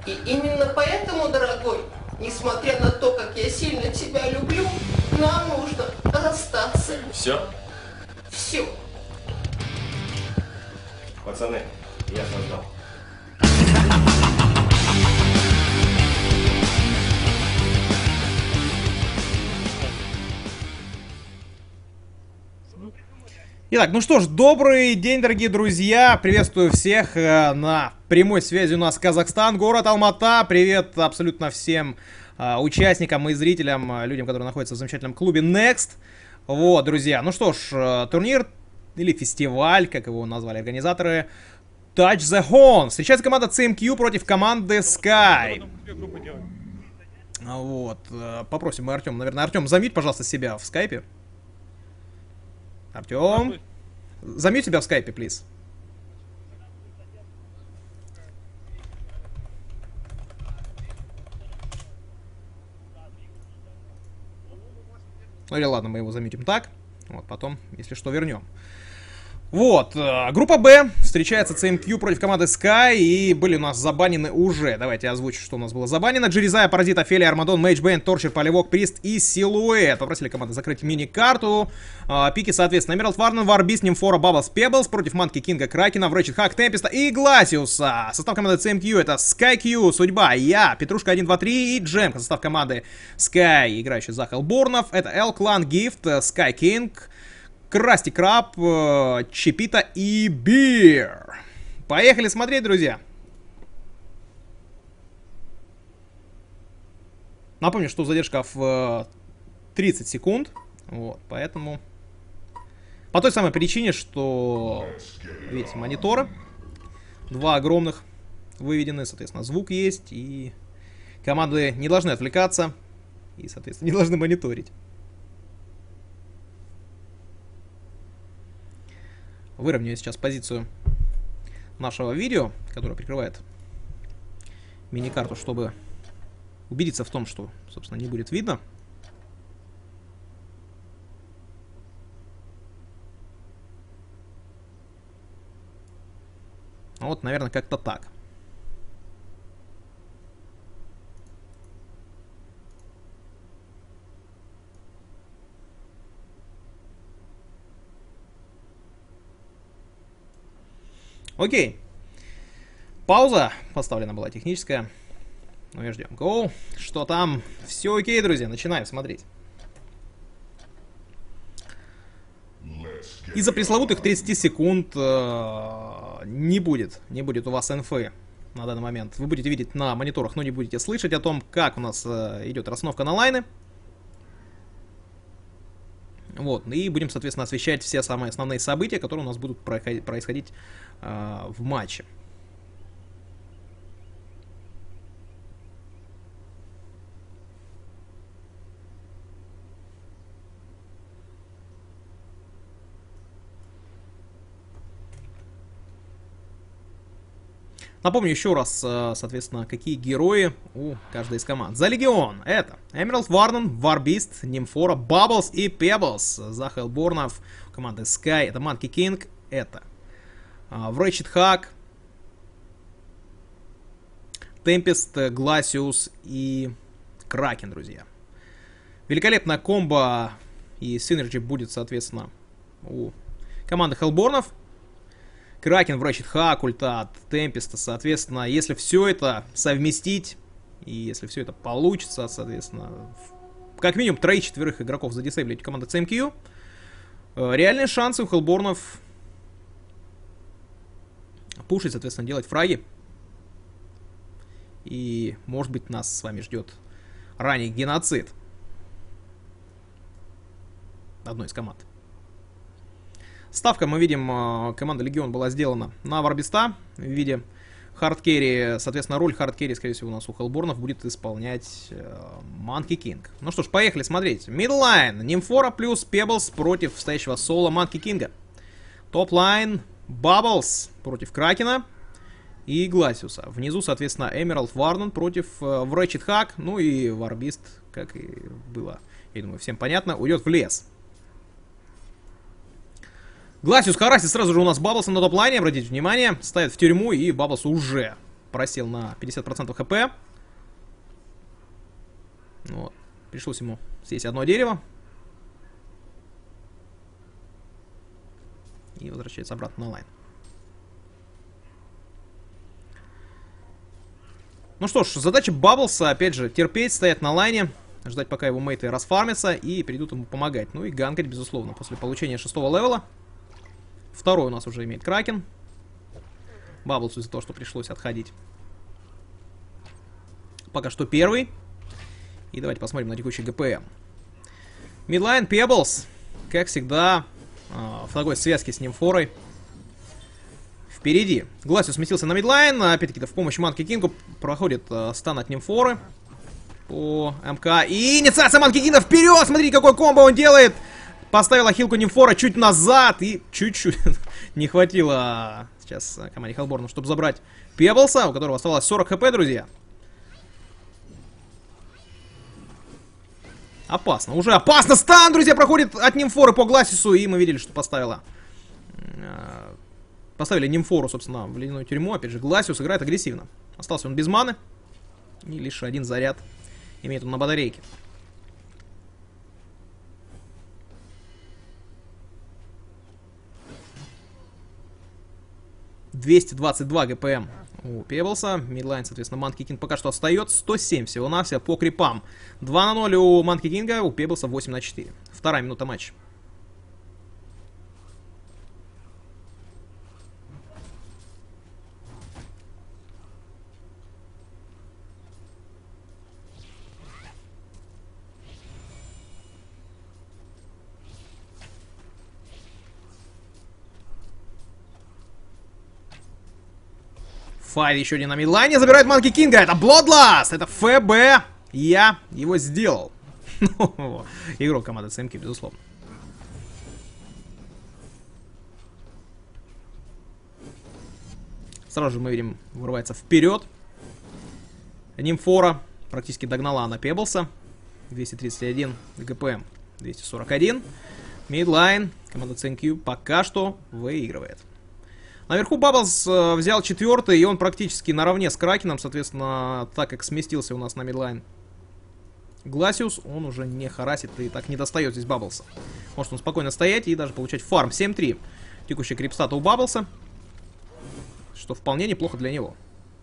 И именно поэтому, дорогой, несмотря на то, как я сильно тебя люблю, нам нужно расстаться. Все? Все. Пацаны, я создал. Итак, ну что ж, добрый день, дорогие друзья. Приветствую всех на прямой связи у нас Казахстан, город Алмата. Привет абсолютно всем участникам и зрителям, людям, которые находятся в замечательном клубе Next. Вот, друзья, ну что ж, турнир или фестиваль, как его назвали организаторы, Touch the Horn. Встречается команда CMQ против команды Sky. Вот, попросим мы Артем, наверное. Артем, замьють, пожалуйста, себя в скайпе. Артем, замьють себя в скайпе, плиз. Ну или ладно, мы его замьютим так. Вот, потом, если что, вернем. Вот, группа Б, встречается CMQ против команды Sky, и были у нас забанены уже, давайте озвучу, что у нас было забанено. Джеризая, Паразит, Офелия, Армадон, Мейджбейн, Торчер, Полевок, Прист и Силуэт. Попросили команды закрыть мини-карту. Пики, соответственно, Эмералд Варнен, Варбис, Нимфора, Бабблс, Пеблс против Манки Кинга, Кракена, Врэчет Хак, Темпеста и Гласиуса. Состав команды CMQ это Sky Q, Судьба, я, Петрушка 1, 2, 3 и Джемка. Состав команды Sky, играющий за Хеллборнов, это L-Clan, Gift, Sky King, Красти Краб, Чипита и Бир. Поехали смотреть, друзья. Напомню, что задержка в 30 секунд. Вот, поэтому... По той самой причине, что... Видите, мониторы. Два огромных выведены, соответственно, звук есть. И команды не должны отвлекаться. И, соответственно, не должны мониторить. Выровняю сейчас позицию нашего видео, которое прикрывает мини-карту, чтобы убедиться в том, что, собственно, не будет видно. Вот, наверное, как-то так. Окей. Пауза поставлена была техническая. Ну и ждем. Go. Что там? Все окей, друзья. Начинаем смотреть. Из-за пресловутых 30 секунд не будет у вас инфы на данный момент. Вы будете видеть на мониторах, но не будете слышать о том, как у нас идет расстановка на лайны. Вот, и будем, соответственно, освещать все самые основные события, которые у нас будут происходить в матче. Напомню еще раз, соответственно, какие герои у каждой из команд. За Легион это Эмералд Варнен, Варбист, Нимфора, Бабблс и Пеблс. За Хеллборнов команды Sky это Манки Кинг, это Врэчет Хак, Темпест, Гласиус и Кракен, друзья. Великолепная комбо и синергия будет, соответственно, у команды Хеллборнов. Кракен, Врэчет Хак, ульта от Темпеста, соответственно, если все это совместить, и если все это получится, соответственно, как минимум 3-4 игроков задисейблить команда CMQ, реальные шансы у Хеллборнов пушить, соответственно, делать фраги. И, может быть, нас с вами ждет ранний геноцид одной из команд. Ставка, мы видим, команда Легион была сделана на Варбиста в виде хардкерри. Соответственно, роль хардкерри, скорее всего, у нас у Хеллборнов будет исполнять Манки Кинг. Ну что ж, поехали смотреть. Мидлайн, Нимфора плюс Пеблс против стоящего соло Манки Кинга. Топ-лайн, Бабблс против Кракена и Гласиуса. Внизу, соответственно, Эмералд Варнен против Врэчет Хак. Ну и Варбист, как и было, я думаю, всем понятно, уйдет в лес. Гласиус харасит сразу же у нас Бабблса на топ-лайне, обратите внимание, ставит в тюрьму, и Бабблс уже просел на 50% хп. Вот. Пришлось ему съесть одно дерево. И возвращается обратно на лайн. Ну что ж, задача Бабблса, опять же, терпеть, стоять на лайне, ждать, пока его мейты расфармятся и придут ему помогать. Ну и ганкать, безусловно, после получения 6-го левела. Второй у нас уже имеет Кракен. Бабблсу из-за того, что пришлось отходить. Пока что первый. И давайте посмотрим на текущий ГПМ. Мидлайн Пеблс, как всегда, в такой связке с Нимфорой. Впереди. Гласиус сместился на мидлайн. Опять-таки, в помощь Манки Кингу проходит стан от Нимфоры по МК. И инициация Манки Кинга вперед! Смотрите, какой комбо он делает! Поставила хилку Нимфора чуть назад. И чуть-чуть не хватило сейчас команде Хеллборна, чтобы забрать Пеблса, у которого оставалось 40 хп, друзья. Опасно. Уже опасно. Стан, друзья, проходит от Нимфоры по Гласису. И мы видели, что поставили Нимфору, собственно, в ледяную тюрьму. Опять же, Гласиус играет агрессивно. Остался он без маны. И лишь один заряд имеет он на батарейке. $222 ГПМ у Пеблса. Мидлайн, соответственно, Манки Кинг пока что остается. 107 всего-навсего по крипам. 2-0 у Манки Кинга, у Пеблса 8-4. Вторая минута матча. Файв еще один на мидлайне, забирает Манки Кинга. Это Bloodlust, это ФБ. Я его сделал. Игрок команды ЦМК, безусловно. Сразу же мы видим, вырывается вперед. Нимфора практически догнала она Пеблса. 231 ГПМ, 241. Мидлайн, команда ЦМК пока что выигрывает. Наверху Бабблс взял 4-й, и он практически наравне с Кракеном, соответственно, так как сместился у нас на мидлайн Гласиус, он уже не харасит и так не достает здесь Бабблса. Может он спокойно стоять и даже получать фарм. 7-3 текущий крипстата у Бабблса, что вполне неплохо для него.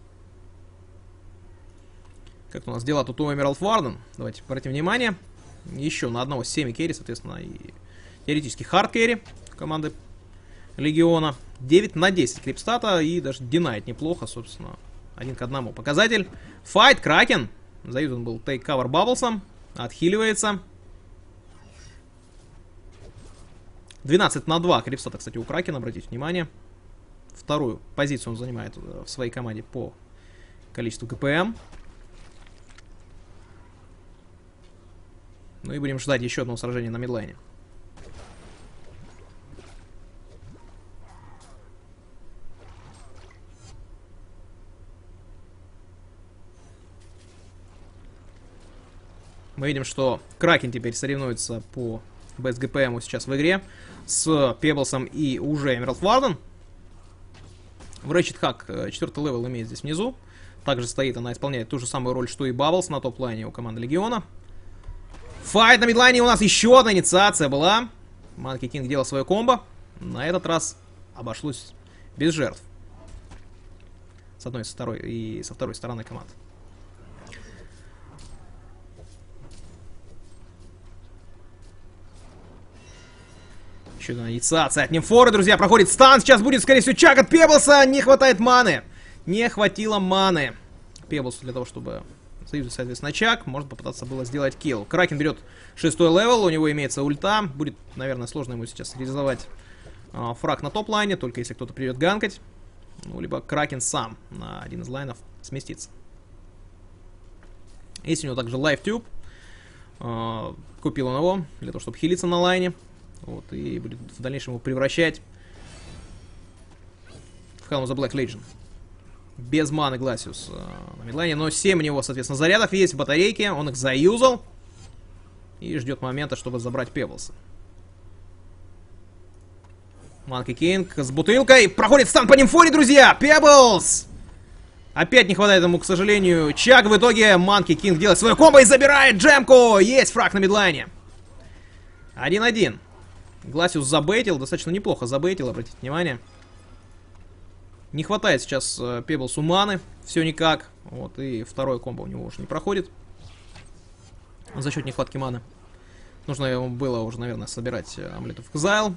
Как у нас дела тут у Эмералд Варден? Давайте обратим внимание. Еще на одного 7 керри, соответственно, и теоретически хард керри команды Легиона. 9 на 10 крипстата и даже динает неплохо, собственно. 1 к 1 показатель. Файт, Кракен. Заюзан был тейк-кавер Бабблсом. Отхиливается. 12 на 2 крипстата, кстати, у Кракена, обратите внимание. Вторую позицию он занимает в своей команде по количеству ГПМ. Ну и будем ждать еще одного сражения на мидлайне. Мы видим, что Кракен теперь соревнуется по Best GPM сейчас в игре с Пеблсом и уже Эмералд Варден. В Ratchet Hack 4-й левел имеет здесь внизу. Также стоит, она исполняет ту же самую роль, что и Бабблс на топ-лайне у команды Легиона. Файт на мидлайне, у нас еще одна инициация была. Манки Кинг делал свое комбо. На этот раз обошлось без жертв. С одной, со второй и со второй стороны команд. Еще одна инициация от Нимфоры, друзья, проходит стан. Сейчас будет, скорее всего, чак от Пеблса. Не хватает маны. Не хватило маны Пеблсу для того, чтобы союзить, соответственно, чак. Может попытаться было сделать килл. Кракен берет 6-й левел, у него имеется ульта. Будет, наверное, сложно ему сейчас реализовать фраг на топ-лайне, только если кто-то придет ганкать. Ну, либо Кракен сам на один из лайнов сместится. Есть у него также лайфтюб. Купил он его для того, чтобы хилиться на лайне. Вот, и будет в дальнейшем его превращать в Helm of the Black Legion. Без маны Гласиус на мидлайне, но 7 у него, соответственно, зарядов есть в батарейке. Он их заюзал и ждет момента, чтобы забрать Пеблса. Манки Кинг с бутылкой. Проходит стан по Нимфоре, друзья. Пеблс Опять не хватает ему, к сожалению. Чак в итоге Манки Кинг делает свое комбо и забирает джемку. Есть фраг на мидлайне. 1-1. Гласиус забейтил, достаточно неплохо забейтил, обратите внимание. Не хватает сейчас Пеблсу маны, все никак. Вот, и второе комбо у него уже не проходит. За счет нехватки маны. Нужно ему было уже, наверное, собирать Amulet of Exile.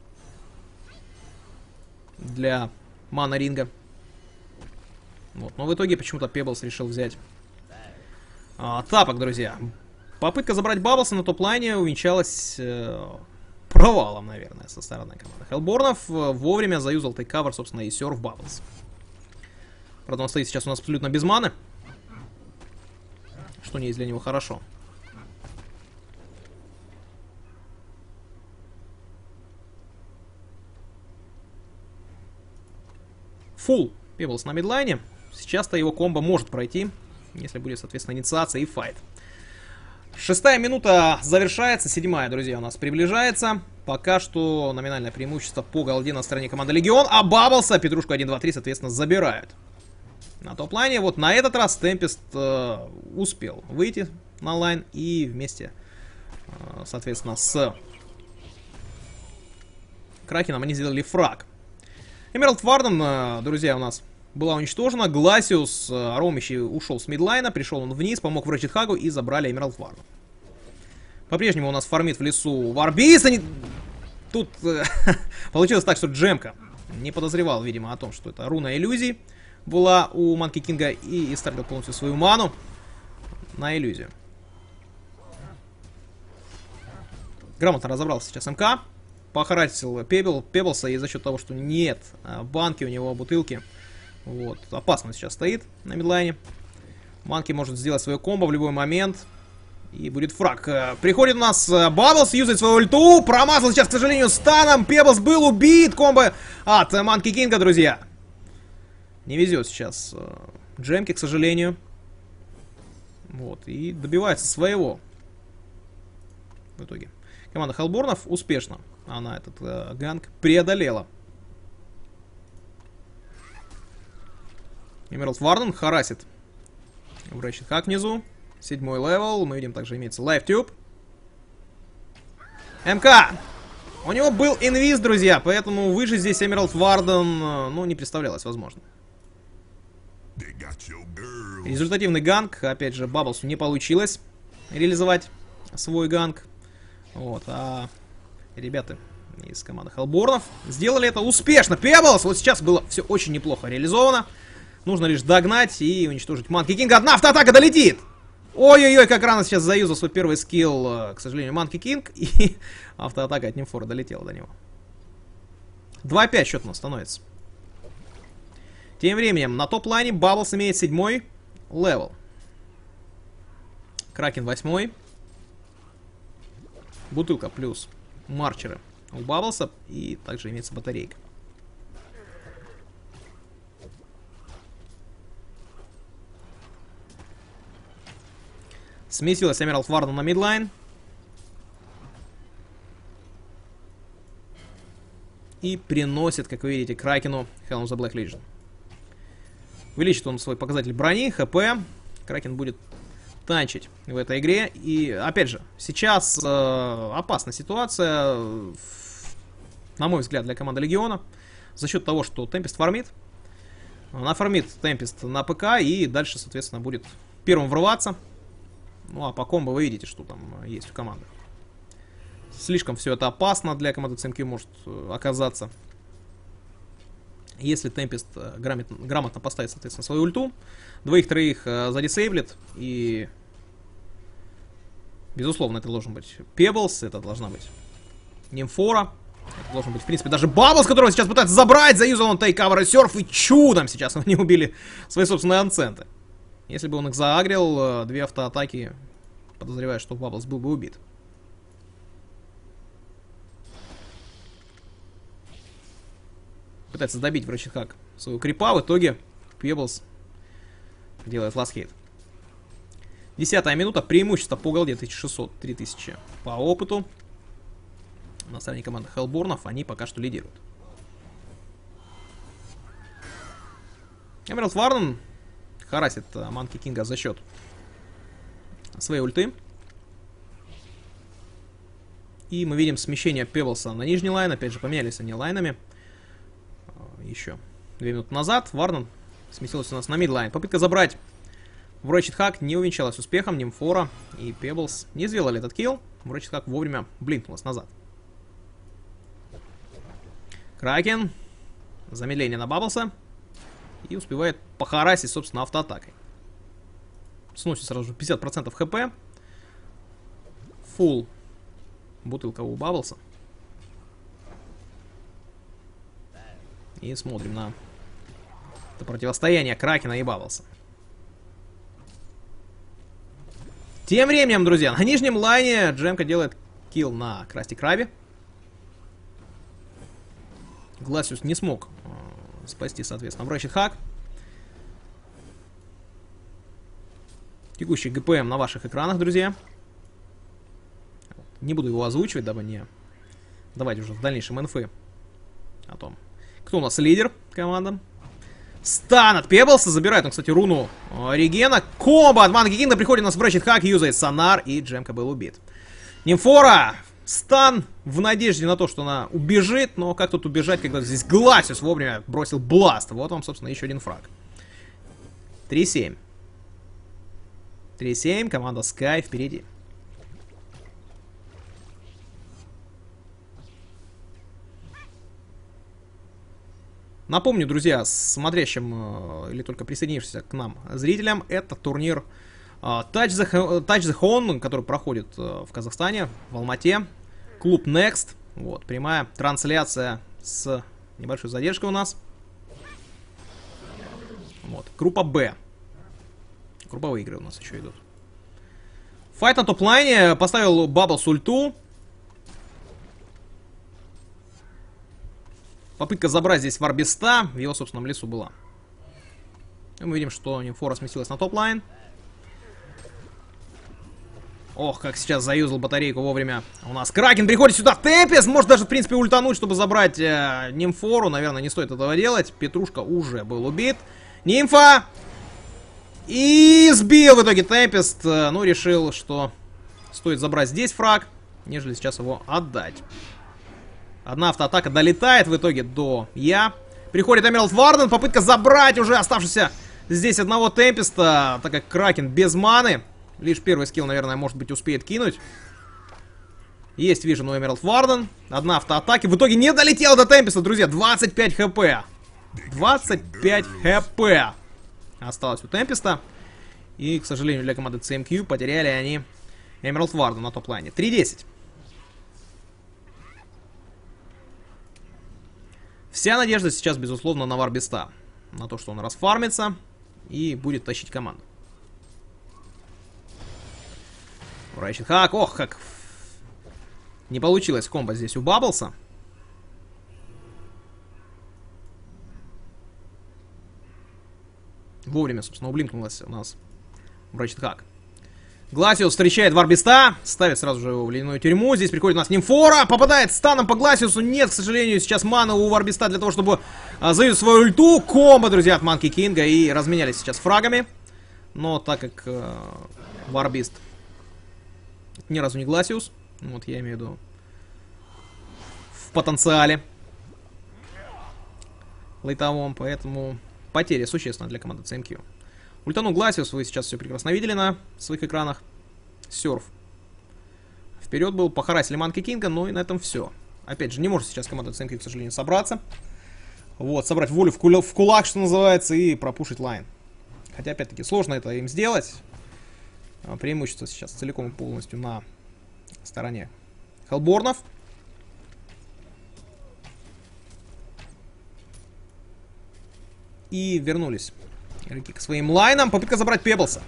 Для мана ринга. Вот, но в итоге почему-то Пеблс решил взять тапок, друзья. Попытка забрать Бабблса на топ-лайне увенчалась провалом, наверное, со стороны команды Хеллборнов. Вовремя заюзал тейк-кавер, собственно, и серф Бабблс. Правда, он стоит сейчас у нас абсолютно без маны. Что не есть для него хорошо. Фулл Пеблс на мидлайне. Сейчас-то его комбо может пройти, если будет, соответственно, инициация и файт. 6-я минута завершается, 7-я, друзья, у нас приближается. Пока что номинальное преимущество по голде на стороне команды Легион, а Бабблса, Петрушку 1-2-3, соответственно, забирают. На топ-лайне, вот на этот раз Темпест успел выйти на лайн и вместе, соответственно, с Кракеном они сделали фраг. Эмералд Варден, друзья, у нас была уничтожена. Гласиус, Ромищи ушел с мидлайна, пришел он вниз, помог в Рэчет Хагу и забрали Эмералд Варден. По-прежнему у нас фармит в лесу Варбис. Тут получилось так, что Джемка не подозревал, видимо, о том, что это руна иллюзий была у Манки Кинга и истратил полностью свою ману на иллюзию. Грамотно разобрался сейчас МК. Похарасил Пеблса, и за счет того, что нет банки у него, бутылки. Вот, опасно сейчас стоит на мидлайне. Манки может сделать свое комбо в любой момент. И будет фраг. Приходит у нас Бабблс, юзает свою ульту. Промазал сейчас, к сожалению, станом. Пеблс был убит. Комбо от Манки Кинга, друзья. Не везет сейчас Джемке, к сожалению. Вот, и добивается своего. В итоге. Команда Хеллборнов успешно она этот ганг преодолела. Эмералд Варден харасит в Рэчет Хаг внизу. 7-й левел. Мы видим, также имеется LiveTube. МК! У него был инвиз, друзья, поэтому выжить здесь Эмералд Варден, ну, не представлялось возможно. Результативный ганг. Опять же, Бабблсу не получилось реализовать свой ганг. Вот, а ребята из команды Хеллборнов сделали это успешно. Пеблс! Вот сейчас было все очень неплохо реализовано. Нужно лишь догнать и уничтожить Манки Кинга. Одна автоатака долетит! Ой-ой-ой, как рано сейчас заюзал свой первый скилл, к сожалению, Манки Кинг. И автоатака от Нимфора долетела до него. 2-5 счет у нас становится. Тем временем на топ-лайне Бабблс имеет 7-й левел. Кракен 8-й. Бутылка плюс марчеры у Бабблса. И также имеется батарейка. Сместилась Эмералд Варден на мидлайн. И приносит, как вы видите, Кракену Helm of the Black Legion. Увеличит он свой показатель брони, ХП. Кракен будет танчить в этой игре. И, опять же, сейчас опасная ситуация, на мой взгляд, для команды Легиона. За счет того, что Темпест фармит. Нафармит Темпест на ПК и дальше, соответственно, будет первым врываться. Ну, а по комбо вы видите, что там есть у команды. Слишком все это опасно для команды CMQ может оказаться. Если Темпест грамотно поставит, соответственно, свою ульту, двоих-троих задисейблит, и, безусловно, это должен быть Пеблс, это должна быть Нимфора, это должен быть, в принципе, даже Бабблс, которого сейчас пытается забрать, заюзал он тейк-кавер и серф, и чудом сейчас они убили свои собственные анценты. Если бы он их заагрил, две автоатаки, подозреваю, что Бабблс был бы убит. Пытается добить в Рэчет Хаг свою крипа, в итоге Пеблс делает ласт-хит. 10-я минута, преимущество по голде 1600, 3000 по опыту. На стороне команды Хеллборнов они пока что лидируют. Эмералд Варден харасит Манки Кинга за счет своей ульты. И мы видим смещение Пеблса на нижний лайн. Опять же, поменялись они лайнами. Еще 2 минуты назад Варнан сместился у нас на мидлайн. Попытка забрать в Ratchet Hack не увенчалась успехом. Нимфора и Пеблс не сделали этот килл. Ratchet Hack вовремя блинкнулась назад. Кракен. Замедление на Бабблса. И успевает похарасить, собственно, автоатакой. Сносит сразу же 50% хп. Фулл бутылка у Бабблса. И смотрим на это противостояние Кракена и Бабблса. Тем временем, друзья, на нижнем лайне Джемка делает килл на Красти Крабе. Гласиус не смог спасти, соответственно, Ratchet Hack. Текущий ГПМ на ваших экранах, друзья. Не буду его озвучивать, дабы не давайте уже в дальнейшем инфы о том, кто у нас лидер команда. Стан от Пеблса. Забирает он, кстати, руну регена. Комбо от Манки Кинга. Приходит у нас в Ratchet Hack, юзает сонар, и Джемка был убит. Нимфора. Стан в надежде на то, что она убежит. Но как тут убежать, когда здесь Гласиус вовремя бросил бласт. Вот вам, собственно, еще один фраг. 3-7. 3-7. Команда Sky впереди. Напомню, друзья, смотрящим или только присоединившимся к нам зрителям, это турнир Touch the Hone, который проходит в Казахстане, в Алмате. Клуб Next. Вот, прямая трансляция с небольшой задержкой у нас. Вот, группа Б. Групповые игры у нас еще идут. Файт на топ-лайне. Поставил Бабблс ульту. Попытка забрать здесь Варбиста в его собственном лесу была. И мы видим, что Нимфора сместилась на топ-лайн. Ох, как сейчас заюзал батарейку вовремя. У нас Кракен приходит сюда. Темпест может даже, в принципе, ультануть, чтобы забрать Нимфору. Наверное, не стоит этого делать. Петрушка уже был убит. Нимфа! И сбил в итоге Темпест. Ну, решил, что стоит забрать здесь фраг, нежели сейчас его отдать. Одна автоатака долетает в итоге до Я. Приходит Эмералд Варден. Попытка забрать уже оставшийся здесь одного Темпеста, так как Кракен без маны. Лишь первый скилл, наверное, может быть, успеет кинуть. Есть вижен у Эмералд Варден. Одна автоатака. В итоге не долетела до Темпеста, друзья. 25 хп. 25 хп осталось у Темпеста. И, к сожалению, для команды CMQ потеряли они Эмералд Варден на топ-лайне. 3-10. Вся надежда сейчас, безусловно, на Варбиста. На то, что он расфармится и будет тащить команду. Ratchet Hack. Ох, как не получилось комбо здесь у Бабблса. Вовремя, собственно, ублинкнулась у нас Ratchet Hack. Гласиус встречает Варбиста, ставит сразу же его в ледяную тюрьму. Здесь приходит у нас Нимфора, попадает станом по Гласиусу. Нет, к сожалению, сейчас мана у Варбиста для того, чтобы заюзать свою ульту. Комбо, друзья, от Манки Кинга. И разменялись сейчас фрагами. Но так как Варбист ни разу не Гласиус, вот я имею в виду в потенциале лейтовом, поэтому потеря существенна для команды CMQ. Ультану Гласиус вы сейчас все прекрасно видели на своих экранах. Серф вперед был, похарасили Манки Кинга, но и на этом все. Опять же, не может сейчас команда CMQ, к сожалению, собраться. Вот, собрать волю в кулак, что называется, и пропушить лайн. Хотя, опять-таки, сложно это им сделать. Преимущество сейчас целиком и полностью на стороне Хеллборнов. И вернулись игроки к своим лайнам. Попытка забрать Пеблса.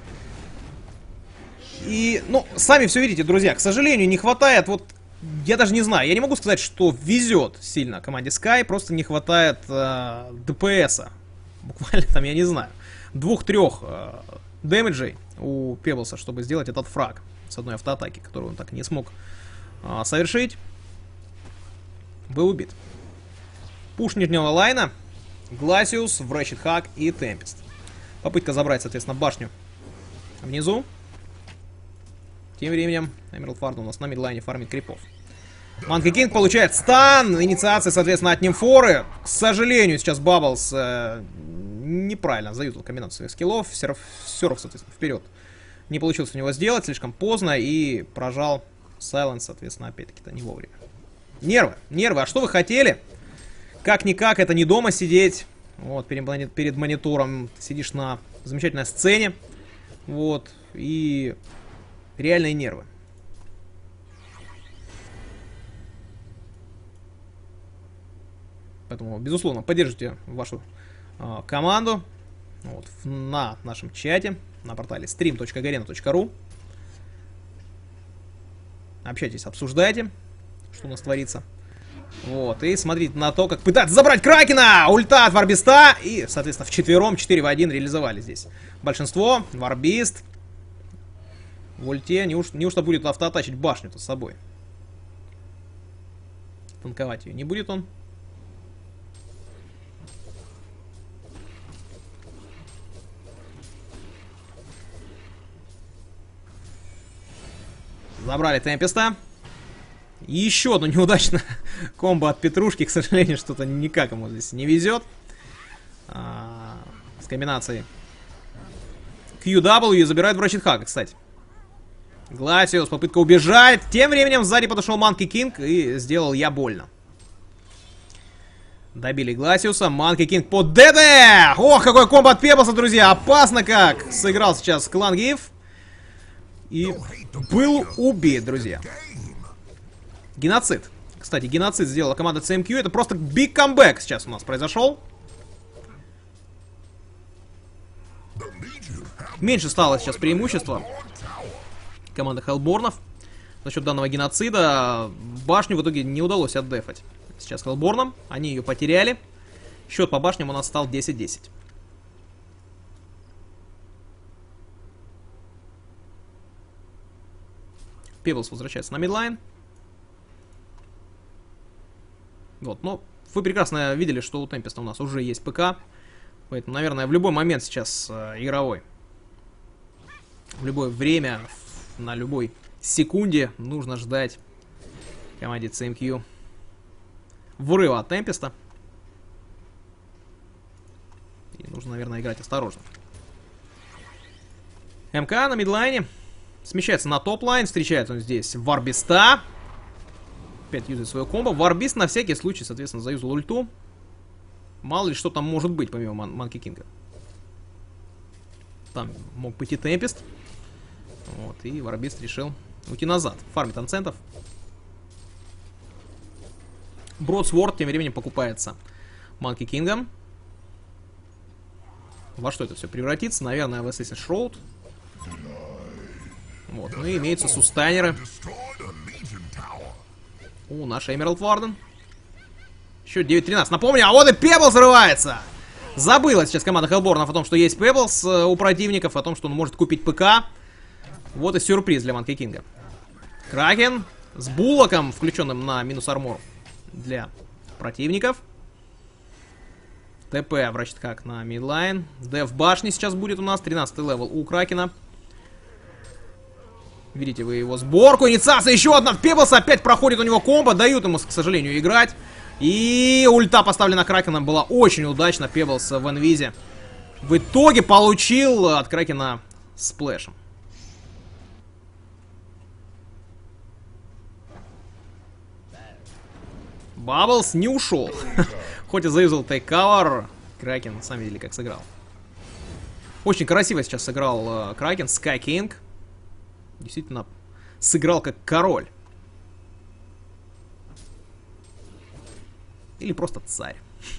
И, ну, сами все видите, друзья. К сожалению, не хватает, вот, я даже не знаю. Я не могу сказать, что везет сильно команде Sky. Просто не хватает ДПСа. Буквально там, я не знаю, 2-3 дэмэджей у Пеблса, чтобы сделать этот фраг с одной автоатаки, которую он так и не смог совершить. Был убит. Пуш нижнего лайна. Гласиус, Ratchet Hack и Темпест. Попытка забрать, соответственно, башню внизу. Тем временем Эмералд Варден у нас на мидлайне фармит крипов. Манки Кинг получает стан. Инициация, соответственно, от Нимфоры. К сожалению, сейчас Бабблс неправильно заюзал комбинацию своих скиллов. Серф, соответственно, вперед. Не получилось у него сделать, слишком поздно. И прожал Сайленс, соответственно, опять-таки-то не вовремя. Нервы, нервы. А что вы хотели? Как-никак, это не дома сидеть. Вот, перед монитором. Сидишь на замечательной сцене. Вот. И реальные нервы. Поэтому, безусловно, поддержите вашу команду вот, на нашем чате, на портале stream.garena.ru. Общайтесь, обсуждайте, что у нас творится. Вот, и смотрите на то, как пытаться забрать Кракена! Ульта от Варбиста! И, соответственно, вчетвером 4 в 1 реализовали здесь большинство. Варбист в ульте. Неужто будет автоатачить башню-то с собой? Танковать ее не будет он. Забрали Темпеста. Еще одно неудачное комбо от Петрушки. К сожалению, что-то никак ему здесь не везет. С комбинацией QW забирает Врачит Хага, кстати. Гласиус, попытка убежать. Тем временем сзади подошел Манки Кинг и сделал я больно. Добили Гласиуса. Манки Кинг под ДД! Ох, какой комбо от Пеблса, друзья! Опасно как! Сыграл сейчас клан Гиф. И был убит, друзья. Геноцид. Кстати, геноцид сделала команда CMQ. Это просто биг камбэк сейчас у нас произошел. Меньше стало сейчас преимущества команды Хеллборнов. За счет данного геноцида башню в итоге не удалось отдефать. Сейчас Хеллборном. Они ее потеряли. Счет по башням у нас стал 10-10. Пеблс возвращается на мидлайн. Вот, но вы прекрасно видели, что у Темпеста у нас уже есть ПК. Поэтому, наверное, в любой момент сейчас игровой, в любое время, на любой секунде нужно ждать команде CMQ врыва от Темпеста. И нужно, наверное, играть осторожно. МК на мидлайне. Смещается на топ-лайн, встречает он здесь Варбиста. Опять юзает свое комбо. Варбист на всякий случай, соответственно, заюзал ульту. Мало ли что там может быть, помимо Манки Кинга. Там мог быть и Темпест. Вот, и Варбист решил уйти назад. Фармит анцентов. Бродсворд тем временем покупается Манки Кингом. Во что это все превратится? Наверное, в Assassin's Road. Вот, ну и имеются сустанеры. У наша Эмералд Варден. Счет 9-13. Напомню, а вот и Пеблс взрывается. Забыла сейчас команда Хеллборнов о том, что есть Пеблс у противников, о том, что он может купить ПК. Вот и сюрприз для Манки Кинга. Кракен с Буллоком, включенным на минус армор для противников. ТП обращает как на мидлайн. Деф башни сейчас будет у нас. 13 левел у Кракена. Видите вы его сборку. Инициация еще одна от Пеблса. Опять проходит у него комбо. Дают ему, к сожалению, играть. И ульта поставлена Кракеном была очень удачно. Пеблс в инвизе в итоге получил от Кракена сплэшем. Бабблс не ушел. Хоть и заюзал тейкавер, Кракен, сами видели, как сыграл. Очень красиво сейчас сыграл Кракен, Sky King. Действительно, сыграл как король. Или просто царь.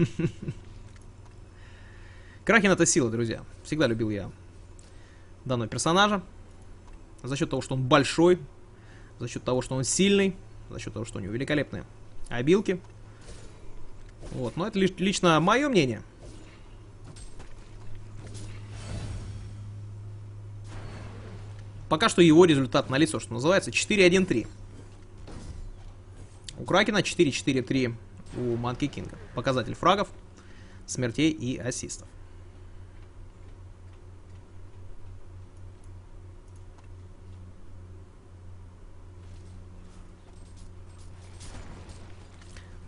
Кракен — это сила, друзья. Всегда любил я данного персонажа. За счет того, что он большой. За счет того, что он сильный. За счет того, что у него великолепные обилки. Вот, но это лично мое мнение. Пока что его результат налицо, что называется, 4-1-3. У Кракена 4-4-3 у Манки Кинга. Показатель фрагов, смертей и ассистов.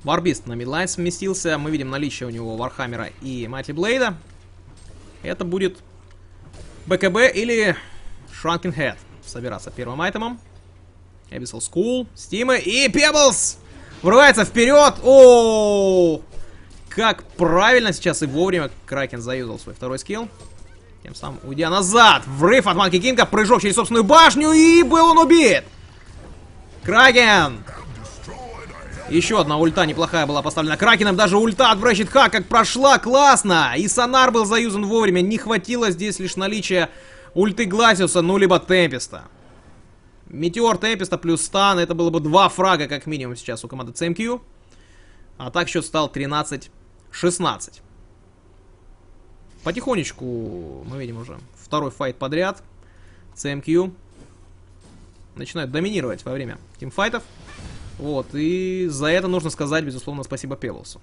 Варбист на мидлайн сместился. Мы видим наличие у него Вархаммера и Майти Блейда. Это будет БКБ или Shrunken Head собираться первым айтемом. Abyssal School, Стимы и Пеблс врывается вперед. О, как правильно сейчас и вовремя Кракен заюзал свой второй скилл. Тем самым уйдя назад. Врыв от Манки Кинга, прыжок через собственную башню, и был он убит. Кракен. Еще одна ульта неплохая была поставлена Кракеном. Даже ульта от Wretched Hack как прошла, классно. И сонар был заюзан вовремя. Не хватило здесь лишь наличия ульты Гласиуса, ну либо Темпеста. Метеор Темпеста плюс стан. Это было бы 2 фрага как минимум сейчас у команды CMQ. А так счет стал 13-16. Потихонечку мы видим уже второй файт подряд. CMQ начинают доминировать во время тимфайтов. Вот, и за это нужно сказать, безусловно, спасибо Пеблсу,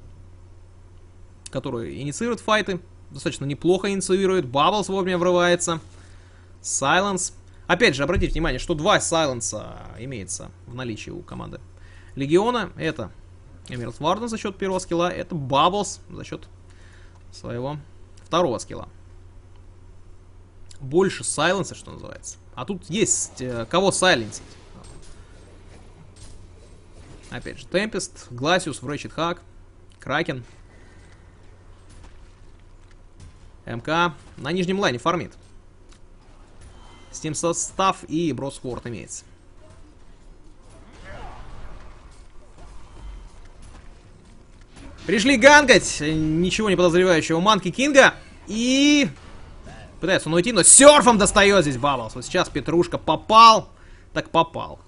который инициирует файты, достаточно неплохо инициирует. Бабблс вовремя врывается. Сайленс. Опять же, обратите внимание, что 2 сайленса имеется в наличии у команды Легиона. Это Эмералд Варден за счет первого скилла, это Бабблс за счет своего второго скилла. Больше сайленса, что называется. А тут есть кого сайленсить. Опять же, Темпест, Гласиус, Wretched Hack, Кракен. МК на нижнем лайне фармит. Steam состав и Бросворд имеется. Пришли ганкать ничего не подозревающего Манки Кинга. И пытается он уйти, но серфом достает здесь Бабблс. Вот сейчас Петрушка попал. Так попал.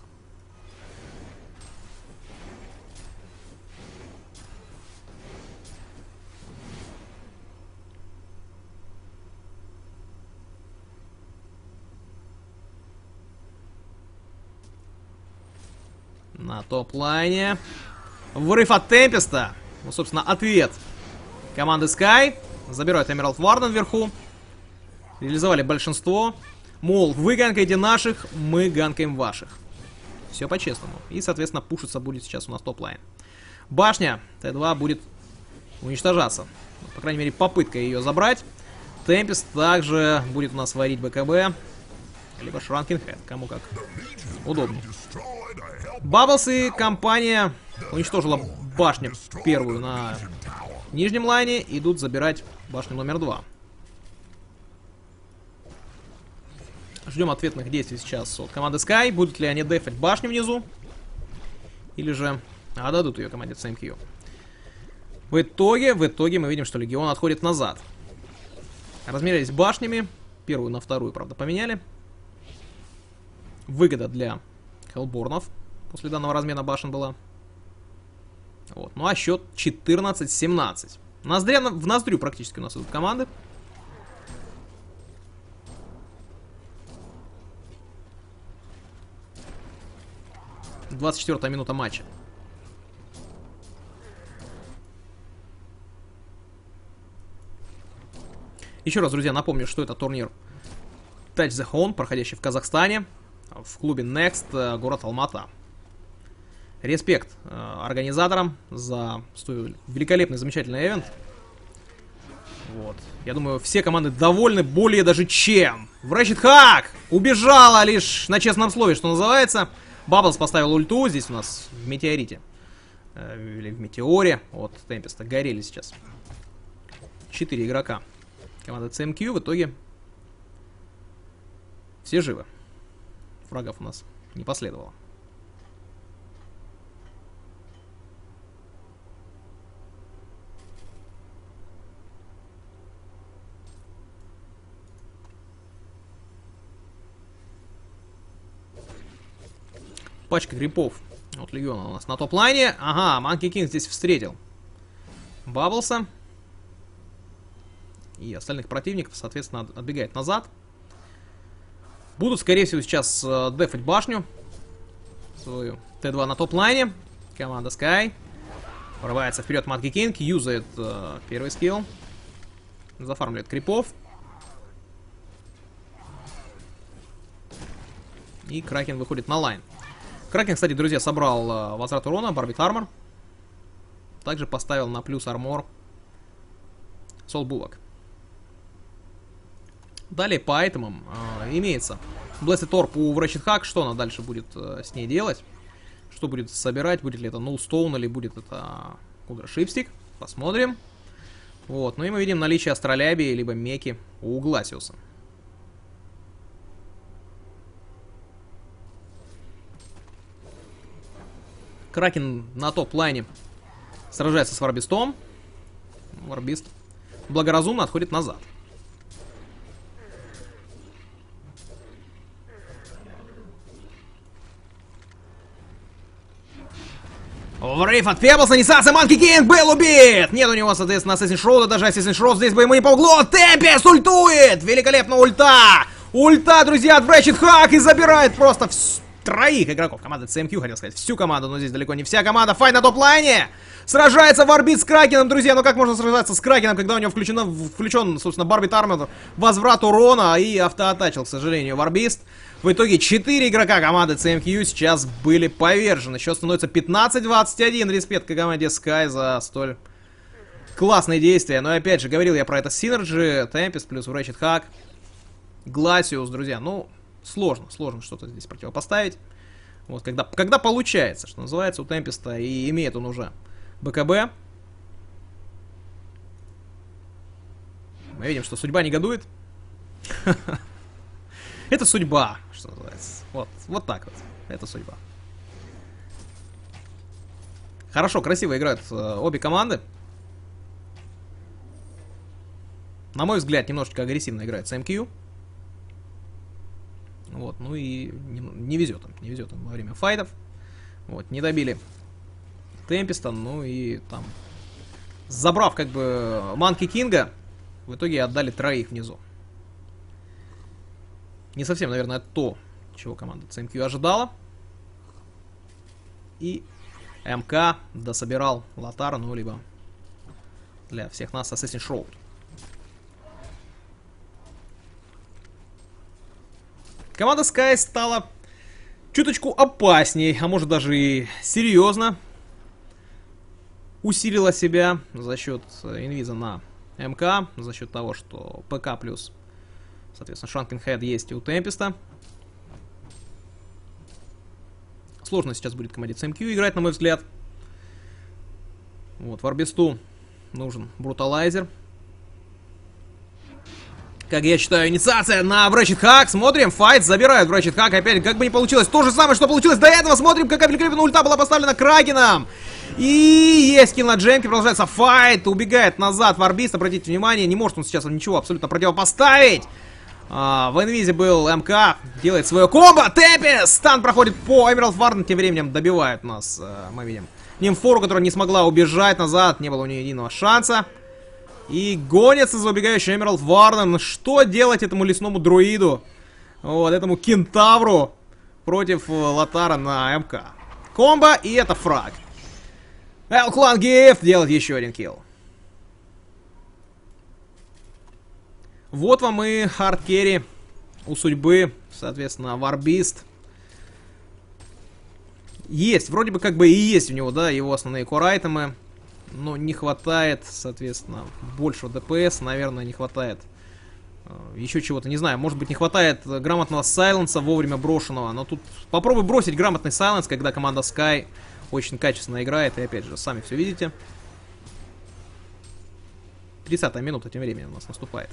На топ-лайне. Врыв от Темпеста. Ну, собственно, ответ команды Sky. Забирают Эмералд Варден вверху. Реализовали большинство. Мол, вы ганкаете наших, мы ганкаем ваших. Все по-честному. И, соответственно, пушиться будет сейчас у нас топ-лайн. Башня Т2 будет уничтожаться. По крайней мере, попытка ее забрать. Темпест также будет у нас варить БКБ. Либо Shrunken Head. Кому как удобнее. Бабблс и компания уничтожила башню первую на нижнем лайне. Идут забирать башню номер 2. Ждем ответных действий сейчас от команды Sky. Будут ли они дефать башню внизу? Или же отдадут ее команде CMQ? В итоге мы видим, что Легион отходит назад. Размерились башнями. Первую на вторую, правда, поменяли. Выгода для Хеллборнов после данного размена башен была. Вот. Ну а счет 14-17. В ноздрю практически у нас идут команды. — 24-я минута матча. Еще раз, друзья, напомню, что это турнир Touch the Home, проходящий в Казахстане, в клубе Next, город Алмата. Респект организаторам за столь великолепный, замечательный ивент. Вот. Я думаю, все команды довольны более даже чем. Wretched Hack убежала лишь на честном слове, что называется. Бабблс поставил ульту здесь у нас в Метеорите. Или в Метеоре от Темпеста. Горели сейчас 4 игрока команды CMQ. В итоге все живы. Врагов у нас не последовало. Пачка гриппов от Легиона у нас на топ-лайне. Ага, Манки Кинг здесь встретил Бабблса. И остальных противников, соответственно, отбегает назад. Будут, скорее всего, сейчас дефать башню свою Т2 на топ-лайне. Команда Sky. Врывается вперед Манки Кинг. Юзает первый скилл. Зафармливает крипов. И Кракен выходит на лайн. Кракен, кстати, друзья, собрал возврат урона, Барбит Армор. Также поставил на плюс армор Сол Буллок. Далее по айтемам имеется Blessed Orb у Wretched Hack. Что она дальше будет с ней делать? Что будет собирать? Будет ли это Nullstone или будет это Кудра Шипстик? Посмотрим. Вот. Ну и мы видим наличие астролябии либо меки у Гласиуса. Кракен на топ-лайне сражается с Варбистом. Варбист благоразумно отходит назад. Врейв от Пеблса, инициация, Манки Кинг был убит! Нет у него, соответственно, Assassin's Shroud, даже Assassin's Shroud здесь бы ему не помогло. Темпест ультует! Великолепно ульта! Ульта, друзья, от Wretched Hack и забирает просто троих игроков. Команда CMQ, хотел сказать, всю команду, но здесь далеко не вся команда. Файт на топ-лайне! Сражается Варбит с Кракеном, друзья. Но как можно сражаться с Кракеном, когда у него включен, собственно, Барбит Армор, возврат урона и автоатачил, к сожалению, Варбист. В итоге 4 игрока команды CMQ сейчас были повержены. Счет становится 15-21. Респект к команде Sky за столь классные действия. Но опять же, говорил я про это Synergy, Tempest плюс Wretched Hack, Glacius, друзья. Ну, сложно что-то здесь противопоставить. Вот, когда получается, что называется, у Темпеста, и имеет он уже БКБ. Мы видим, что судьба негодует. Это судьба, что называется. Вот так вот. Это судьба. Хорошо, красиво играют обе команды. На мой взгляд, немножечко агрессивно играет CMQ. Вот, ну и не везет им во время файтов. Вот, не добили Темпеста, ну и там, забрав как бы Манки Кинга, в итоге отдали троих внизу. Не совсем, наверное, то, чего команда CMQ ожидала. И МК дособирал Лотара, ну либо для всех нас Assassin's Shroud. Команда Sky стала чуточку опасней, а может даже и серьезно усилила себя за счет инвиза на МК, за счет того, что ПК плюс, соответственно, Shrunken Head есть и у Темпеста. Сложно сейчас будет команде CMQ играть, на мой взгляд. Вот, Варбисту нужен бруталайзер. Как я считаю, инициация на Wretched Hack. Смотрим, файт, забирают Wretched Hack. Опять, как бы не получилось. То же самое, что получилось до этого. Смотрим, какая великолепная ульта была поставлена Кракеном. И есть килл на Дженки. Продолжается файт. Убегает назад Варбист. Обратите внимание, не может он сейчас ничего абсолютно противопоставить. В инвизе был МК. Делает свое комбо. Темпест. Стан проходит по Эмералд Варден. Тем временем добивает нас. Мы видим Нимфору, которая не смогла убежать назад. Не было у нее единого шанса. И гонится за убегающим Эмералд Варден. Что делать этому лесному друиду? Вот, этому кентавру против Лотара на МК. Комбо, и это фраг. Элклан Гифт делает еще один килл. Вот вам и хардкерри у судьбы. Соответственно, Варбист. Есть, вроде бы как бы и есть у него, да, его основные кор-айтемы. Но не хватает, соответственно, большего ДПС, наверное, не хватает еще чего-то, не знаю, может быть, не хватает грамотного сайленса вовремя брошенного, но тут попробуй бросить грамотный сайленс, когда команда Sky очень качественно играет, и опять же, сами все видите. 30-я минута тем временем у нас наступает.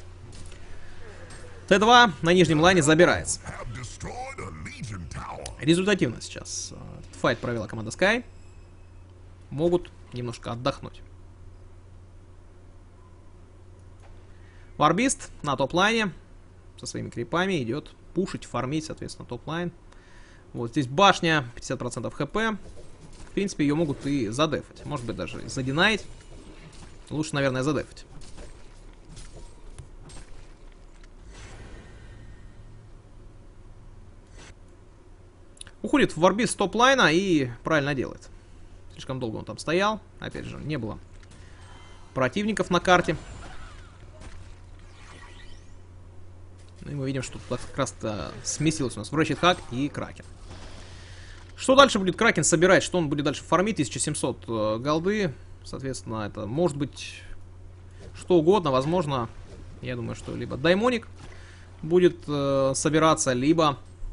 Т2 на нижнем лайне забирается. Результативно сейчас файт провела команда Sky. Могут немножко отдохнуть. Варбист на топ-лайне со своими крипами идет пушить, фармить, соответственно, топ-лайн. Вот здесь башня, 50% хп. В принципе, ее могут и задефать. Может быть, даже задинаить. Лучше, наверное, задефать. Уходит в Варбист с топ-лайна и правильно делает. Слишком долго он там стоял. Опять же, не было противников на карте. Ну и мы видим, что тут как раз-то смесилось у нас Wretched Hack и Кракен. Что дальше будет Кракен собирать? Что он будет дальше фармить? 1700 голды. Соответственно, это может быть что угодно. Возможно, я думаю, что либо Даймоник будет собираться, либо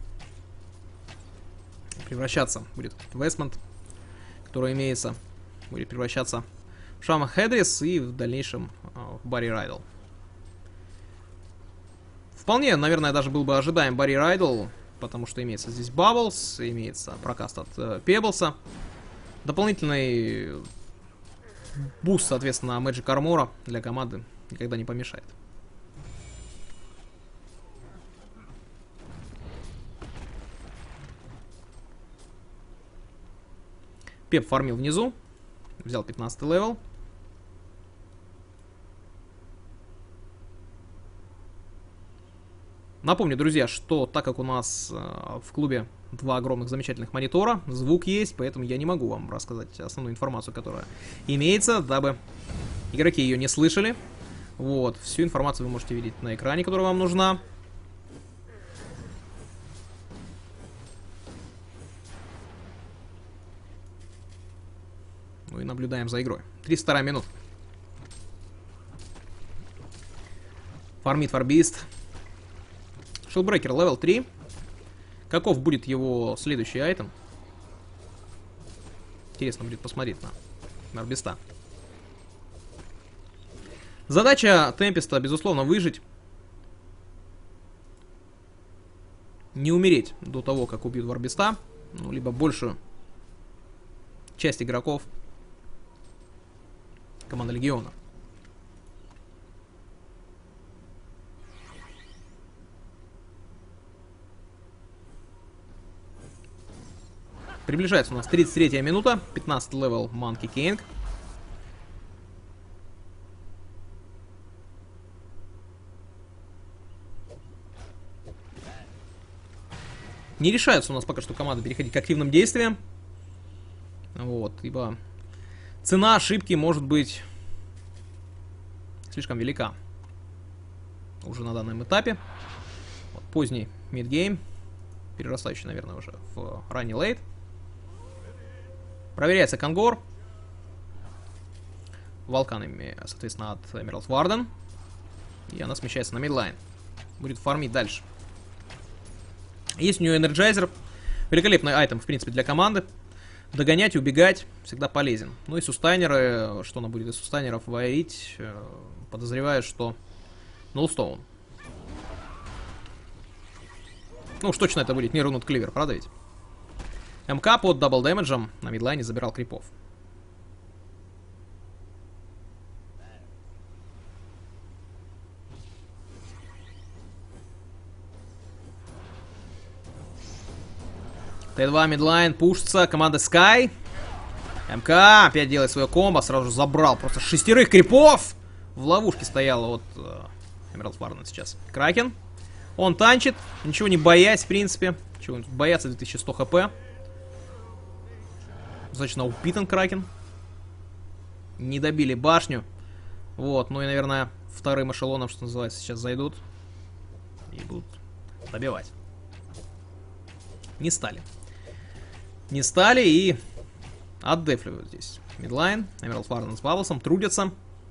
превращаться будет Вестмонт, который имеется, будет превращаться в Шама Хедрис и в дальнейшем в Барри Райдл. Вполне, наверное, даже был бы ожидаем Барри Райдл, потому что имеется здесь Бабблс, имеется прокаст от Пеблса. Дополнительный буст, соответственно, Magic Armor для команды никогда не помешает. Пеп фармил внизу, взял 15 левел. Напомню, друзья, что так как у нас в клубе два огромных замечательных монитора, звук есть, поэтому я не могу вам рассказать основную информацию, которая имеется, дабы игроки ее не слышали. Вот, всю информацию вы можете видеть на экране, которая вам нужна. Ну и наблюдаем за игрой. 32 минута. Фармит Варбист. Шилбрекер левел 3. Каков будет его следующий айтем? Интересно будет посмотреть на Варбиста. Задача Темпеста, безусловно, выжить. Не умереть до того, как убьют Варбиста. Ну, либо большую часть игроков команды Легиона. Приближается у нас 33-я минута. 15 левел Monkey King. Не решается у нас пока что команда переходить к активным действиям. Вот, ибо цена ошибки может быть слишком велика уже на данном этапе. Вот, поздний мидгейм, перерастающий, наверное, уже в ранний лейт. Проверяется Конгор. Волканами, соответственно, от Эмералд Варден. И она смещается на мидлайн. Будет фармить дальше. Есть у нее Энерджайзер. Великолепный айтем, в принципе, для команды. Догонять и убегать всегда полезен. Ну и сустайнеры. Что она будет из сустайнеров варить? Подозреваю, что Нулстоун. Ну уж точно это будет не Рунут Кливер, правда ведь? МК под дабл дэмэджем на мидлайне забирал крипов. Т2 мидлайн пушится, команда Sky. МК опять делает свое комбо, сразу же забрал просто 6 крипов. В ловушке стояла вот Эмералд Варден сейчас. Кракен. Он танчит, ничего не боясь, в принципе. Чего тут бояться, 2100 хп. Достаточно упитан Кракен. Не добили башню. Вот, ну и, наверное, вторым эшелоном, что называется, сейчас зайдут. И будут добивать. Не стали. Не стали и отдефливают здесь. Мидлайн, Эмералд Варден с Баблсом трудятся.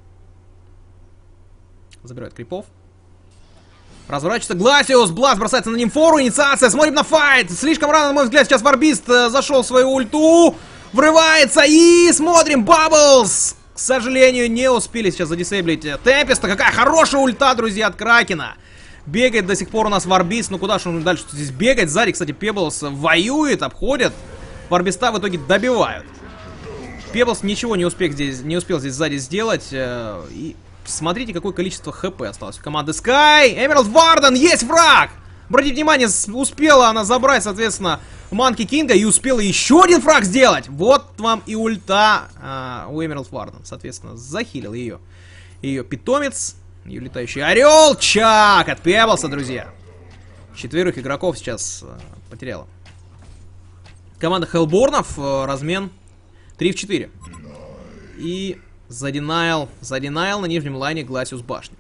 Забирают крипов. Разворачивается Гласиус, Бласт бросается на Нимфору, инициация, смотрим на файт. Слишком рано, на мой взгляд, сейчас Варбист зашел в свою ульту. Врывается и смотрим, Бабблс. К сожалению, не успели сейчас задисейблить Темпеста. Какая хорошая ульта, друзья, от Кракена. Бегает до сих пор у нас Варбист. Ну куда же он дальше здесь бегать? Сзади, кстати, Пеблс воюет, обходит. Варбиста в итоге добивают. Пеблс ничего не успел здесь сзади сделать. И смотрите, какое количество хп осталось у команды Sky. Эмералд Варден, есть враг! Обратите внимание, успела она забрать, соответственно, Манки Кинга и успела еще один фраг сделать. Вот вам и ульта у Эмералд Варден. Соответственно, захилил ее. Ее питомец, ее летающий орел. Чак от Пеблса, друзья. 4 игроков сейчас потеряла. Команда Хеллборнов, размен 3 в 4. И задинайл на нижнем лайне Гласиус башни.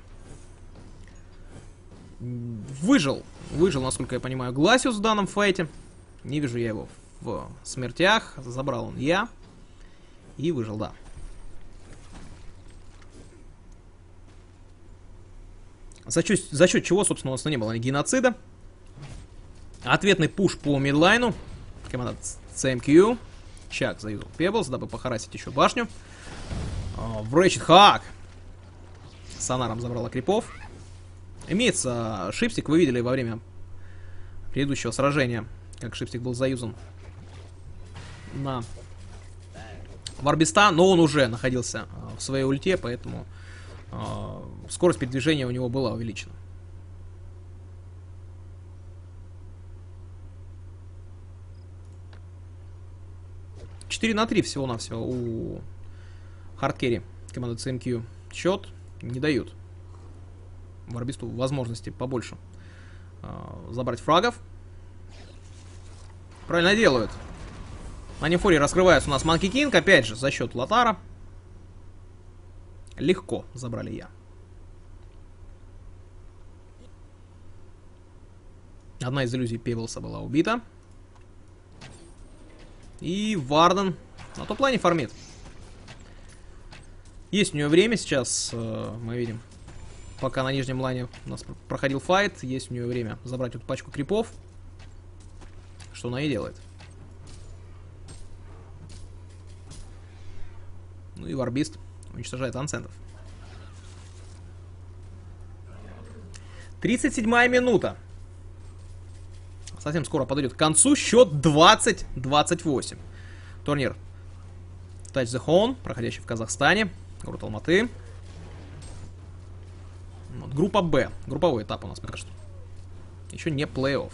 Выжил, насколько я понимаю, Гласиус в данном файте. Не вижу я его в смертях. Забрал он я. И выжил, да. За счет чего, собственно, у нас не было геноцида. Ответный пуш по мидлайну. Команда CMQ. Чак заюзал Pebbles, дабы похарасить еще башню. В Ratchet Hawk сонаром забрала крипов. Имеется шипстик, вы видели во время предыдущего сражения, как шипстик был заюзан на Варбиста, но он уже находился в своей ульте, поэтому скорость передвижения у него была увеличена. Четыре на 3 всего-навсего у хардкерри команды CMQ. Счет не дают Варбисту возможности побольше забрать фрагов. Правильно делают. На Нефоре раскрывается у нас Манки Кинг. Опять же, за счет Лотара. Легко забрали я. Одна из иллюзий Пеблса была убита. И Варден на топ-лайне фармит. Есть у нее время сейчас, мы видим. Пока на нижнем лайне у нас проходил файт, есть у нее время забрать эту пачку крипов. Что она и делает. Ну и Варбист уничтожает анцентов. 37-я минута. Совсем скоро подойдет к концу. Счет 20-28. Турнир Touch the Hone, проходящий в Казахстане. Город Алматы. Вот, группа Б. Групповой этап у нас пока что. Еще не плей-офф.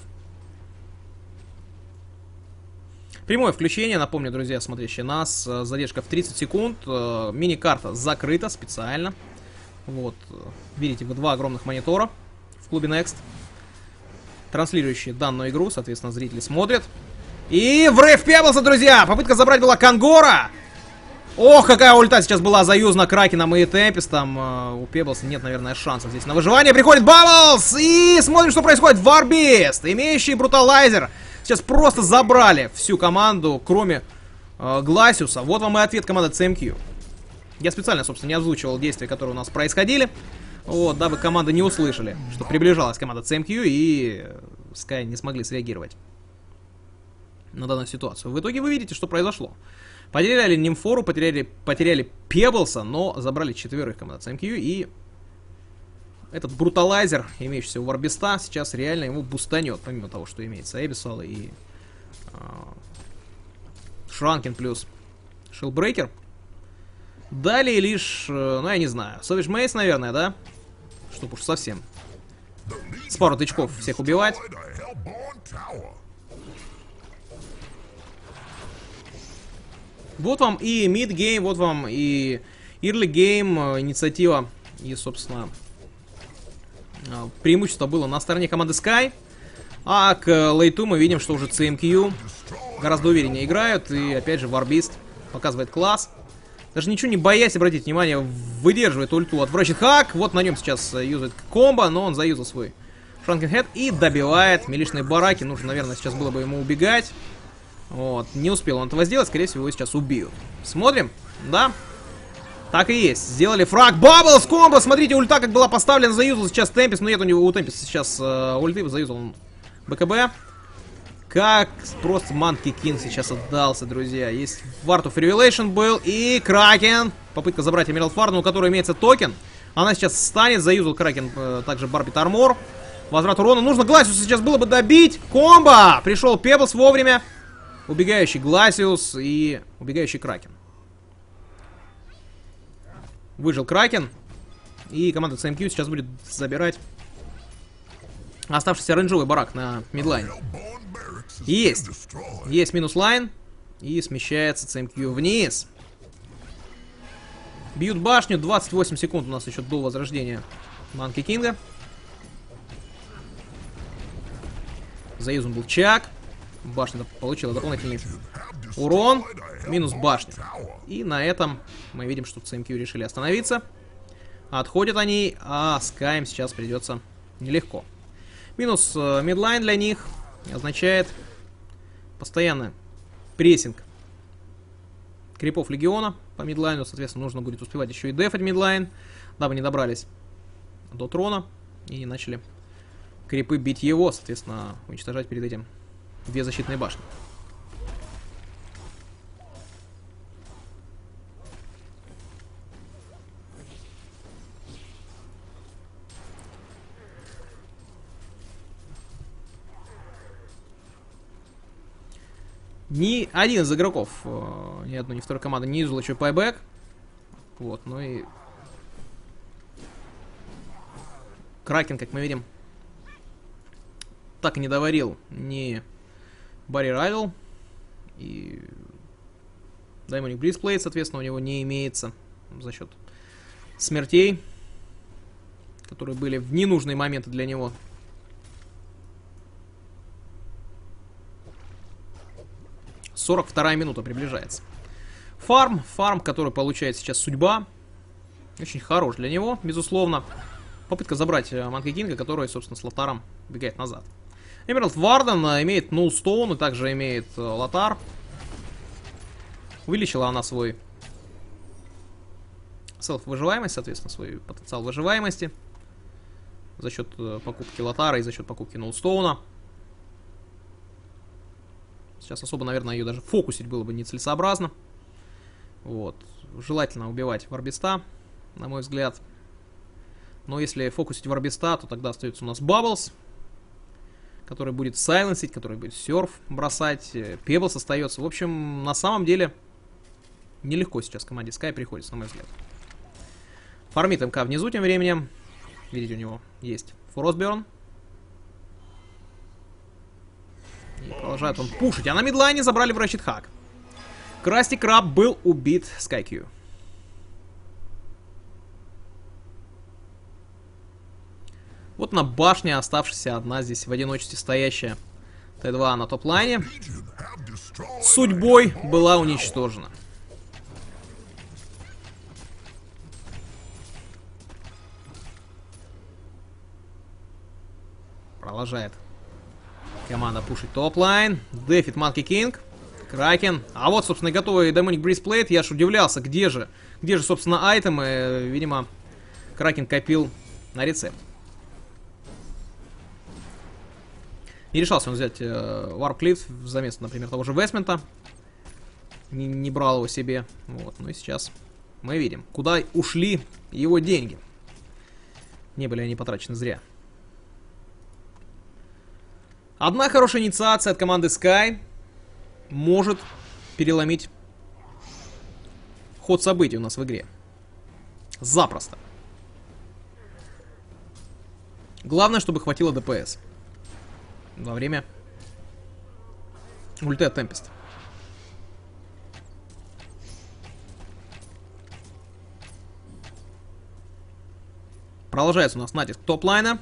Прямое включение. Напомню, друзья, смотрящие нас. Задержка в 30 секунд. Мини-карта закрыта специально. Вот. Видите вы два огромных монитора в клубе Next, транслирующие данную игру. Соответственно, зрители смотрят. И в рейв Пеблса, друзья! Попытка забрать была Кангора. Ох, какая ульта сейчас была заюзана Кракеном и Темпестом. У Пеблса нет, наверное, шансов здесь на выживание. Приходит Бабблс! И смотрим, что происходит. Варбист, имеющий бруталайзер, сейчас просто забрали всю команду, кроме Гласиуса. Вот вам и ответ команды CMQ. Я специально, собственно, не озвучивал действия, которые у нас происходили. Вот, дабы команды не услышали, что приближалась команда CMQ, и Sky не смогли среагировать на данную ситуацию. В итоге вы видите, что произошло. Потеряли Нимфору, потеряли Пеблса, но забрали четверых команд CMQ, и этот бруталайзер, имеющийся у Варбиста, сейчас реально его бустанет, помимо того, что имеется Эбисал и Шранкен плюс Шилбрейкер. Далее лишь, ну я не знаю, Savage Mace, наверное, да? Чтоб уж совсем с пару тычков всех убивать. Вот вам и мид-гейм, вот вам и early-гейм, инициатива. И, собственно, преимущество было на стороне команды Sky. А к лейту мы видим, что уже CMQ гораздо увереннее играют. И, опять же, Варбист показывает класс. Даже ничего не боясь, обратите внимание, выдерживает ульту от Ratchet Hawk. Вот на нем сейчас юзает комбо, но он заюзал свой Шранкенхед и добивает милишные бараки. Нужно, наверное, сейчас было бы ему убегать. Вот, не успел он этого сделать, скорее всего, его сейчас убьют. Смотрим, да? Так и есть, сделали фраг. Бабблс, комбо, смотрите, ульта как была поставлена, заюзал сейчас Темпест, но нет у него, у Темпеста сейчас ульты, заюзал он БКБ. Как просто Манки Кинг сейчас отдался, друзья. Есть Ward of Revelation был и Кракен. Попытка забрать Эмералд Фарну, у которой имеется токен. Она сейчас встанет, заюзал Кракен, также Барбит Армор. Возврат урона, нужно Гласиуса сейчас было бы добить. Комбо! Пришел Пеблс вовремя. Убегающий Гласиус и убегающий Кракен. Выжил Кракен. И команда CMQ сейчас будет забирать оставшийся оранжевый барак на мидлайн. Есть. Есть минус лайн. И смещается CMQ вниз. Бьют башню. 28 секунд у нас еще до возрождения Манки Кинга. Заюзан был Чак. Башня получила дополнительный урон. Минус башня. И на этом мы видим, что CMQ решили остановиться. Отходят они, а Sky сейчас придется нелегко. Минус мидлайн для них означает постоянный прессинг крипов Легиона по мидлайну. Соответственно, нужно будет успевать еще и дефать мидлайн, дабы не добрались до трона. И начали крипы бить его, соответственно, уничтожать перед этим 2 защитные башни. Ни один из игроков, ни одной, ни второй команды не юзал еще пайбэк. Вот, ну и... Кракен, как мы видим, так и не доварил ни Барри Райвел. И... Даймоник Бризплейд, соответственно, у него не имеется за счет смертей, которые были в ненужные моменты для него. — 42-я минута приближается. Фарм, который получает сейчас судьба. Очень хорош для него, безусловно. Попытка забрать Манки Кинга, который, собственно, с Лотаром убегает назад. Эмералд Варден имеет Нулстоун и также имеет Лотар. Увеличила она свой селф-выживаемость, соответственно, свой потенциал выживаемости. За счет покупки Лотара и за счет покупки Нулстоуна. Сейчас особо, наверное, ее даже фокусить было бы нецелесообразно. Вот. Желательно убивать Варбиста, на мой взгляд. Но если фокусить Варбиста, то тогда остается у нас Бабблс, который будет сайленсить, который будет серф бросать. Пеблс остается. В общем, на самом деле, нелегко сейчас команде Sky приходится, на мой взгляд. Фармит МК внизу тем временем. Видите, у него есть Фростберн. И продолжает он пушить. А на мидлайне забрали в Ratchet Hack. Красти Краб был убит SkyQ. Вот на башне оставшаяся одна здесь в одиночестве стоящая Т2 на топ-лайне. Судьбой была уничтожена. Продолжает команда пушит топ-лайн. Дефит Манки Кинг. Кракен. А вот, собственно, и готовый Демоник Бризплейд. Я ж удивлялся, где же, собственно, айтемы. Видимо, Кракен копил на рецепт. Не решался он взять Варплит вместо, например, того же Вестмента. Не брал его себе. Вот. Ну и сейчас мы видим, куда ушли его деньги. Не были они потрачены зря. Одна хорошая инициация от команды Sky может переломить ход событий у нас в игре. Запросто. Главное, чтобы хватило ДПС во время ульты от Tempest. Продолжается у нас натиск топ-лайна.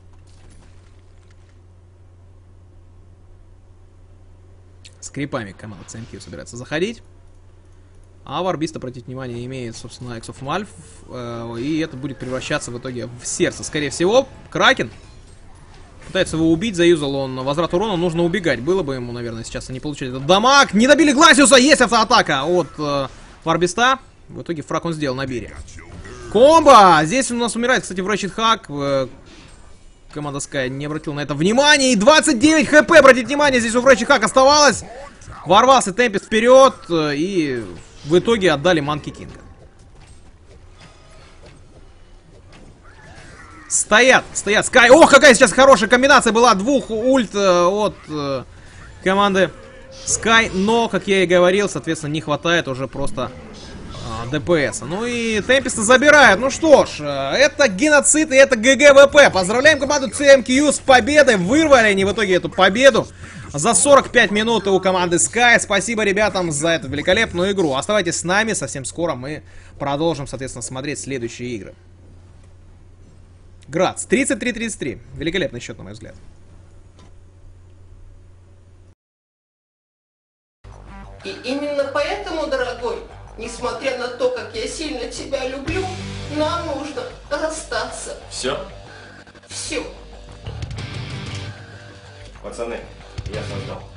С крипами команда CMQ собирается заходить. А Варбист, обратить внимание, имеет, собственно, X of Malf. И это будет превращаться в итоге в сердце. Скорее всего, Кракен пытается его убить. Заюзал он возврат урона. Нужно убегать. Было бы ему, наверное, сейчас не получить этот дамаг. Не добили Гласиуса. Есть автоатака от Варбиста. В итоге фраг он сделал на бире. Комбо! Здесь у нас умирает, кстати, в Ratchet Hack. Команда Sky не обратила на это внимания. И 29 хп, обратите внимание, здесь у Ratchet Hack оставалось. Ворвался Tempest вперед. И в итоге отдали Манки Кинга. Стоят Sky. Ох, какая сейчас хорошая комбинация была двух ульт от команды Sky. Но, как я и говорил, соответственно, не хватает уже просто ДПС. Ну и Темпеста забирают. Ну что ж, это геноцид и это ГГВП. Поздравляем команду CMQ с победой. Вырвали они в итоге эту победу за 45 минут у команды Sky. Спасибо ребятам за эту великолепную игру. Оставайтесь с нами, совсем скоро мы продолжим, соответственно, смотреть следующие игры. Грац 33-33. Великолепный счет, на мой взгляд. И именно поэтому, дорогой, несмотря на то, как я сильно тебя люблю, нам нужно расстаться. Все? Все. Пацаны, я создал.